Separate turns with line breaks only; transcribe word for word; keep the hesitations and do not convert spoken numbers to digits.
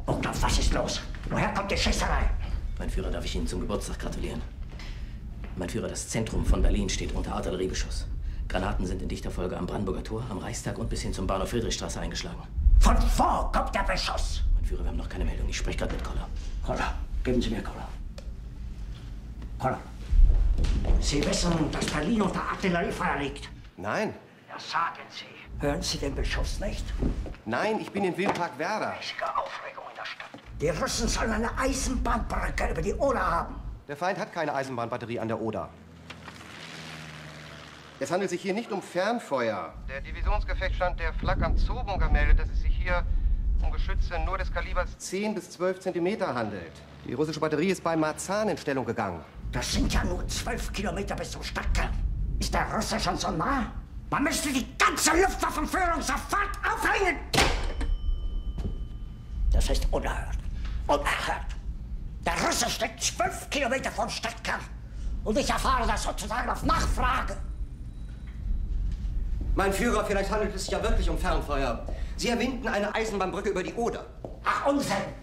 Burgdorf, was ist los? Woher kommt die Schießerei?
Mein Führer, darf ich Ihnen zum Geburtstag gratulieren? Mein Führer, das Zentrum von Berlin steht unter Artilleriebeschuss. Granaten sind in dichter Folge am Brandenburger Tor, am Reichstag und bis hin zum Bahnhof Friedrichstraße eingeschlagen.
Von wo kommt der Beschuss?
Mein Führer, wir haben noch keine Meldung. Ich spreche gerade mit Koller.
Koller, geben Sie mir Koller. Koller, Sie wissen, dass Berlin unter Artilleriefeuer liegt?
Nein.
Ja, sagen Sie. Hören Sie den Beschuss nicht?
Nein, ich bin in Wildpark Werder.
Riesige Aufregung in der Stadt. Die Russen sollen eine Eisenbahnbrücke über die Oder haben.
Der Feind hat keine Eisenbahnbatterie an der Oder. Es handelt sich hier nicht um Fernfeuer. Der Divisionsgefechtsstand der Flak am Zoobunker meldet, dass es sich hier um Geschütze nur des Kalibers zehn bis zwölf Zentimeter handelt. Die russische Batterie ist bei Marzahn in Stellung gegangen.
Das sind ja nur zwölf Kilometer bis zum Stadtkern. Ist der Russe schon so nah? Man müsste die ganze Luftwaffenführung sofort aufhängen! Das ist unerhört. Unerhört. Der Russe steckt zwölf Kilometer vom Stadtkern. Und ich erfahre das sozusagen auf Nachfrage.
Mein Führer, vielleicht handelt es sich ja wirklich um Fernfeuer. Sie erwähnten eine Eisenbahnbrücke über die Oder.
Ach, Unsinn!